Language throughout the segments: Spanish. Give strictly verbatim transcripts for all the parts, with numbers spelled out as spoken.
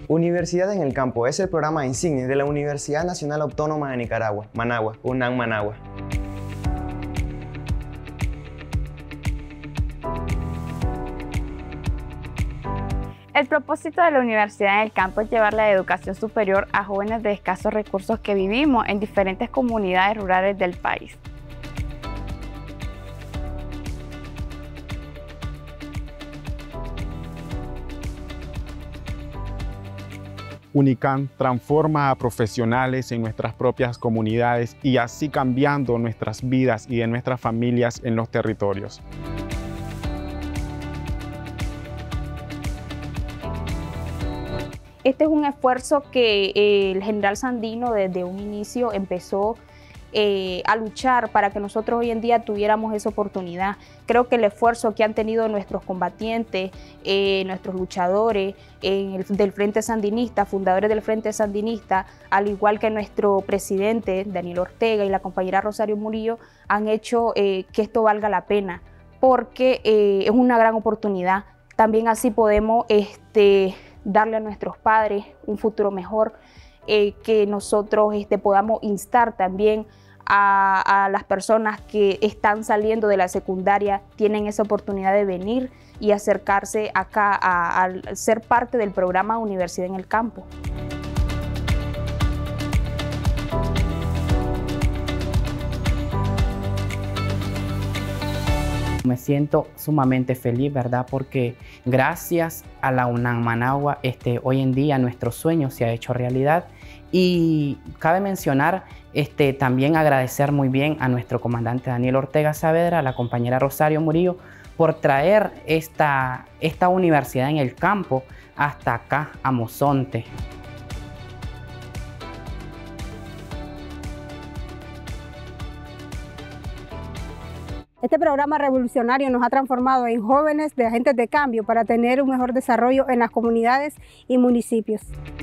Universidad en el Campo es el programa insignia de la Universidad Nacional Autónoma de Nicaragua, Managua, UNAM Managua. El propósito de la Universidad en el Campo es llevar la educación superior a jóvenes de escasos recursos que vivimos en diferentes comunidades rurales del país. UNICAM transforma a profesionales en nuestras propias comunidades y así cambiando nuestras vidas y de nuestras familias en los territorios. Este es un esfuerzo que eh, el general Sandino desde un inicio empezó eh, a luchar para que nosotros hoy en día tuviéramos esa oportunidad. Creo que el esfuerzo que han tenido nuestros combatientes, eh, nuestros luchadores en el, del Frente Sandinista, fundadores del Frente Sandinista, al igual que nuestro presidente Daniel Ortega y la compañera Rosario Murillo, han hecho eh, que esto valga la pena, porque eh, es una gran oportunidad. También así podemos este, darle a nuestros padres un futuro mejor, eh, que nosotros este, podamos instar también a, a las personas que están saliendo de la secundaria, tienen esa oportunidad de venir y acercarse acá a, a ser parte del programa Universidad en el Campo. Me siento sumamente feliz, ¿verdad? Porque gracias a la UNAM Managua, este, hoy en día nuestro sueño se ha hecho realidad. Y cabe mencionar, este, también agradecer muy bien a nuestro comandante Daniel Ortega Saavedra, a la compañera Rosario Murillo, por traer esta, esta universidad en el campo hasta acá, a Mozonte. Este programa revolucionario nos ha transformado en jóvenes de agentes de cambio para tener un mejor desarrollo en las comunidades y municipios.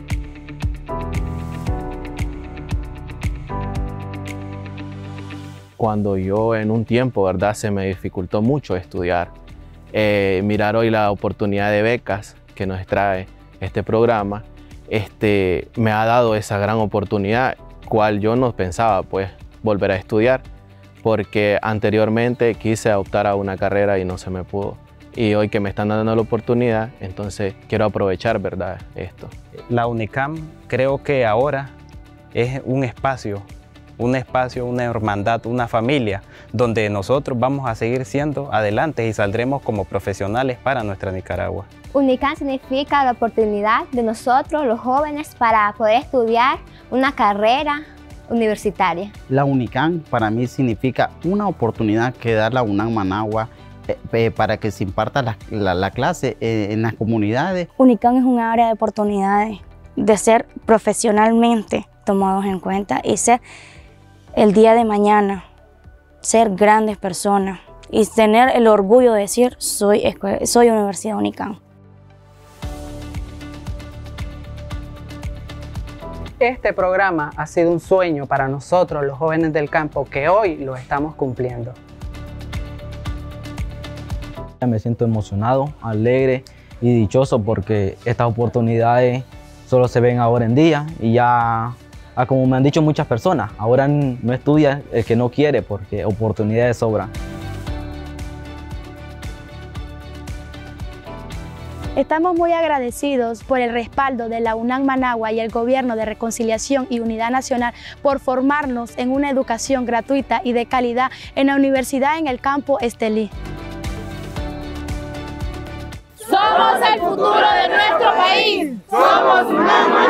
Cuando yo en un tiempo, ¿verdad?, se me dificultó mucho estudiar, eh, mirar hoy la oportunidad de becas que nos trae este programa, este, me ha dado esa gran oportunidad, cual yo no pensaba pues volver a estudiar, porque anteriormente quise optar a una carrera y no se me pudo. Y hoy que me están dando la oportunidad, entonces quiero aprovechar, ¿verdad?, esto. La UNICAM creo que ahora es un espacio, un espacio, una hermandad, una familia, donde nosotros vamos a seguir siendo adelante y saldremos como profesionales para nuestra Nicaragua. UNICAM significa la oportunidad de nosotros, los jóvenes, para poder estudiar una carrera universitaria. La UNICAM para mí significa una oportunidad que da la UNAM Managua eh, eh, para que se imparta la, la, la clase eh, en las comunidades. UNICAM es un área de oportunidades de ser profesionalmente tomados en cuenta y ser el día de mañana, ser grandes personas y tener el orgullo de decir soy, soy Universidad UNICAM. Este programa ha sido un sueño para nosotros, los jóvenes del campo, que hoy lo estamos cumpliendo. Me siento emocionado, alegre y dichoso porque estas oportunidades solo se ven ahora en día y ya, como me han dicho muchas personas, ahora no estudia el que no quiere porque oportunidades sobran. Estamos muy agradecidos por el respaldo de la UNAM Managua y el Gobierno de Reconciliación y Unidad Nacional por formarnos en una educación gratuita y de calidad en la Universidad en el Campo Estelí. Somos el futuro de nuestro país. Somos UNAM.